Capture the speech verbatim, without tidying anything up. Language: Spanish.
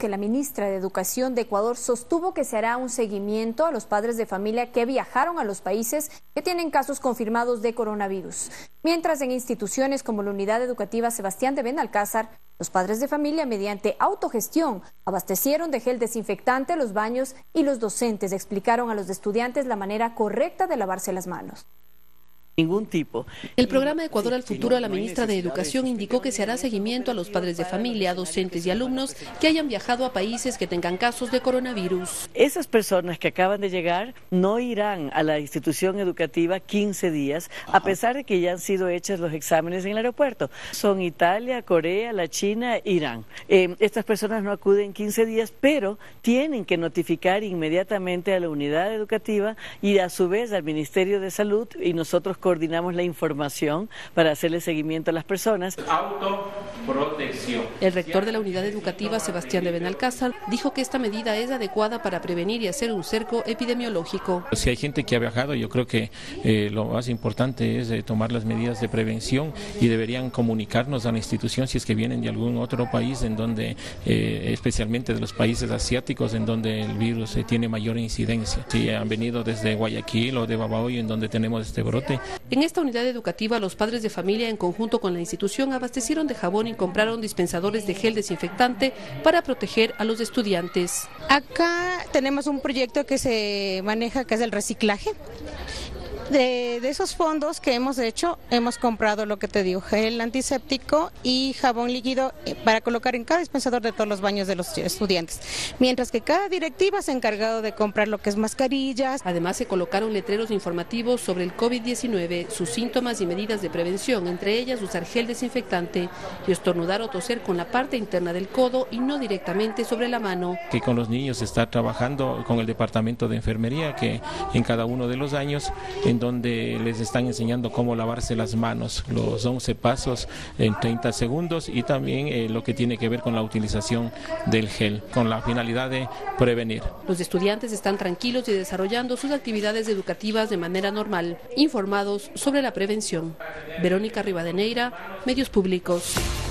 que la ministra de Educación de Ecuador sostuvo que se hará un seguimiento a los padres de familia que viajaron a los países que tienen casos confirmados de coronavirus. Mientras en instituciones como la Unidad Educativa Sebastián de Benalcázar, los padres de familia, mediante autogestión, abastecieron de gel desinfectante los baños y los docentes explicaron a los estudiantes la manera correcta de lavarse las manos. Ningún tipo. El programa Ecuador al Futuro, la ministra de Educación indicó que se hará seguimiento a los padres de familia, docentes y alumnos que hayan viajado a países que tengan casos de coronavirus. Esas personas que acaban de llegar no irán a la institución educativa quince días, a pesar de que ya han sido hechos los exámenes en el aeropuerto. Son Italia, Corea, la China, Irán. Eh, estas personas no acuden quince días, pero tienen que notificar inmediatamente a la unidad educativa y a su vez al Ministerio de Salud, y nosotros coordinamos la información para hacerle seguimiento a las personas. Autoprotección. El rector de la unidad educativa, Sebastián de Benalcázar, dijo que esta medida es adecuada para prevenir y hacer un cerco epidemiológico. Si hay gente que ha viajado, yo creo que eh, lo más importante es eh, tomar las medidas de prevención y deberían comunicarnos a la institución si es que vienen de algún otro país en donde, eh, especialmente de los países asiáticos, en donde el virus eh, tiene mayor incidencia. Si han venido desde Guayaquil o de Babahoyo, en donde tenemos este brote. En esta unidad educativa, los padres de familia, en conjunto con la institución, abastecieron de jabón y compraron dispensadores de gel desinfectante para proteger a los estudiantes. Acá tenemos un proyecto que se maneja, que es el reciclaje. De, de esos fondos que hemos hecho, hemos comprado lo que te digo, gel antiséptico y jabón líquido para colocar en cada dispensador de todos los baños de los estudiantes. Mientras que cada directiva se ha encargado de comprar lo que es mascarillas. Además, se colocaron letreros informativos sobre el COVID diecinueve, sus síntomas y medidas de prevención, entre ellas usar gel desinfectante y estornudar o toser con la parte interna del codo y no directamente sobre la mano. Que con los niños se está trabajando con el departamento de enfermería, que en cada uno de los años, en donde les están enseñando cómo lavarse las manos, los once pasos en treinta segundos, y también eh, lo que tiene que ver con la utilización del gel, con la finalidad de prevenir. Los estudiantes están tranquilos y desarrollando sus actividades educativas de manera normal, informados sobre la prevención. Verónica Rivadeneira, Medios Públicos.